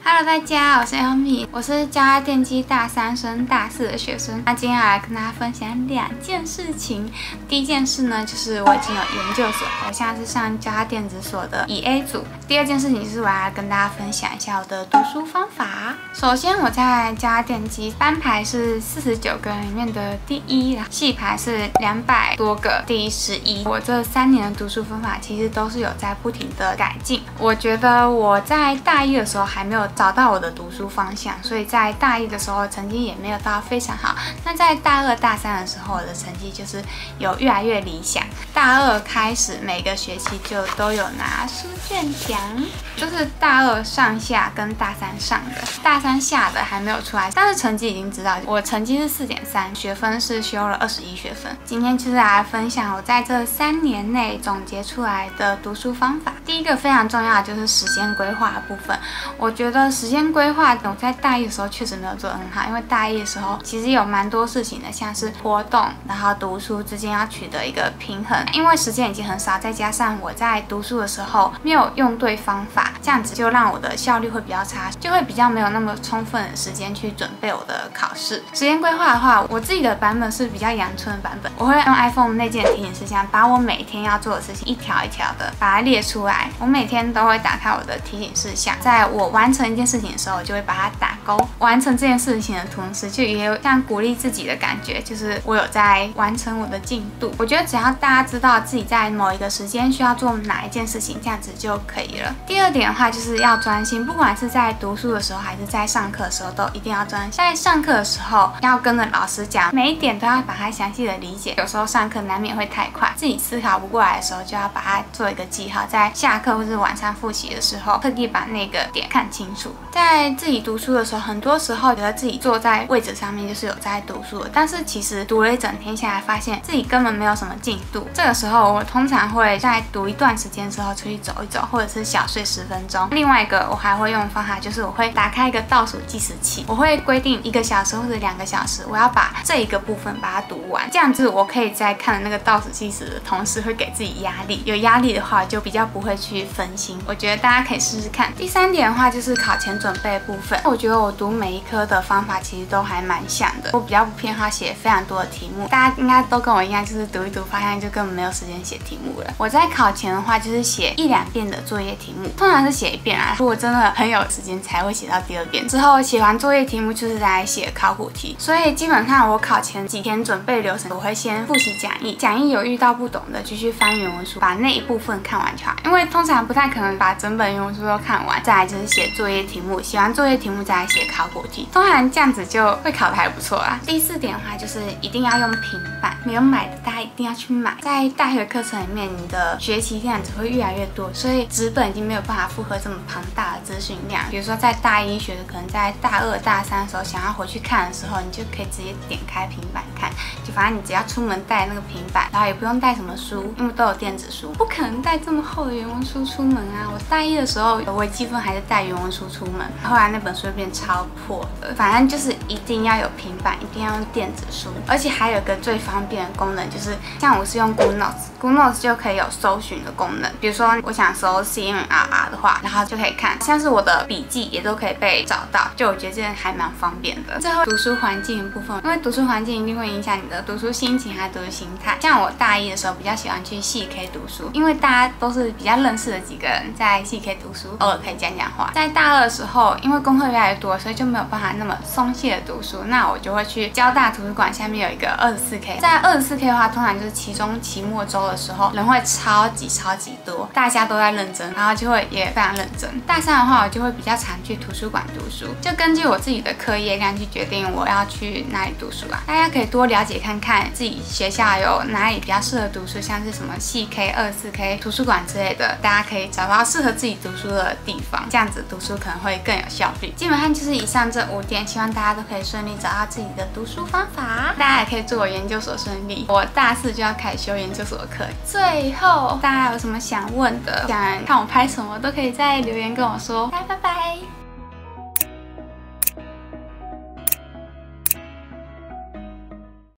Hello， 大家，我是 Amy， 我是交大电机大3升大4的学生。那今天要来跟大家分享2件事情。第一件事呢，就是我已经有研究所，我现在是上交大电子所的EA组。第二件事情就是我要来跟大家分享一下我的读书方法。首先，我在交大电机班排是49个人里面的第1，系排是200多个，第11。我这3年的读书方法其实都是有在不停的改进。我觉得我在大1的时候还没有找到我的读书方向，所以在大1的时候成绩也没有到非常好。那在大2、大3的时候，我的成绩就是有越来越理想。大2开始每个学期就都有拿书卷奖，就是大2上下跟大3上的，大3下的还没有出来，但是成绩已经知道。我成绩是4.3，学分是修了21学分。今天就是来分享我在这3年内总结出来的读书方法。第一个非常重要的就是时间规划的部分。我觉得时间规划我在大1的时候确实没有做得很好，因为大1的时候其实有蛮多事情的，像是活动然后读书之间要取得一个平衡，因为时间已经很少，再加上我在读书的时候没有用对方法，这样子就让我的效率会比较差，就会比较没有那么充分的时间去准备我的考试。时间规划的话，我自己的版本是比较阳春的版本，我会用 iPhone 内建的提醒事项，把我每天要做的事情一条一条的把它列出来。我每天都会打开我的提醒事项，在我完成一件事情的时候，我就会把它打勾。完成这件事情的同时，就也有像鼓励自己的感觉，就是我有在完成我的进度。我觉得只要大家知道自己在某一个时间需要做哪一件事情，这样子就可以了。第二点的话，就是要专心，不管是在读书的时候还是在上课的时候，都一定要专心。在上课的时候要跟着老师讲，每一点都要把它详细的理解。有时候上课难免会太快，自己思考不过来的时候，就要把它做一个记号，在下课或是晚上复习的时候，特地把那个点看清楚。在自己读书的时候，很多时候觉得自己坐在位置上面就是有在读书的，但是其实读了一整天下来，发现自己根本没有什么进度。这个时候，我通常会在读一段时间之后出去走一走，或者是小睡10分钟。另外一个我还会用的方法就是我会打开一个倒数计时器，我会规定1个小时或者2个小时，我要把这一个部分把它读完。这样子我可以在看那个倒数计时的同时，会给自己压力。有压力的话，就比较不会去分心。我觉得大家可以试试看。第3点的话，就是考前准备的部分。我觉得我读每一科的方法其实都还蛮像的。我比较不偏好写非常多的题目，大家应该都跟我一样，就是读一读发现就根本没有时间写题目了。我在考前的话，就是写1、2遍的作业题目，通常是写1遍啊。如果真的很有时间，才会写到第2遍。之后写完作业题目，就是来写考古题。所以基本上我考前几天准备流程，我会先复习讲义，讲义有遇到不懂的，就去翻原文书，把那一部分看完就好。因为通常不太可能把整本原文书都看完，再来就是写作业题目，写完作业题目再来写考古题，通常这样子就会考得还不错啦。第4点的话，就是一定要用平板，没有买的大家一定要去买。在大学课程里面，你的学习量只会越来越多，所以纸本已经没有办法负荷这么庞大的资讯量。比如说在大1学的，可能在大2、大3的时候想要回去看的时候，你就可以直接点开平板看，就反正你只要出门带那个平板，然后也不用带什么书，因为都有电子书，不可能带这么厚的原文书出门啊。我大1的时候有微积分还是带原文书出门，后来那本书变超破的。反正就是一定要有平板，一定要用电子书，而且还有个最方便的功能，就是像我是用 Good Notes 就可以有搜寻的功能。比如说我想搜 CMRR 的话，然后就可以看，像是我的笔记也都可以被找到，就我觉得这还蛮方便的。最后读书环境的部分，因为读书环境一定会影响你的读书心情还有读书心态。像我大1的时候比较喜欢去系 K 读书，因为大家都是比较认识的几个人在系 K 读书，偶尔可以讲讲话。在大2的时候，因为功课越来越多，所以就没有办法那么松懈的读书，那我就会去交大图书馆下面有一个24K。在24K 的话，通常就是期末周的时候，人会超级多，大家都在认真，然后就会也非常认真。大3的话，我就会比较常去图书馆读书，就根据我自己的课业量去决定我要去哪里读书啊。大家可以多了解看看自己学校有哪里比较适合读书，像是什么系 K、24K 图书馆之类的，大家可以找到适合自己读书的地方，这样子读书可能会更有效率。基本上就是以上这5点，希望大家都可以顺利找到自己的读书方法。大家也可以祝我研究所顺利，我大4就要开始修研究所的课。最后，大家有什么想问的，想看我拍什么，都可以在留言跟我说。拜拜。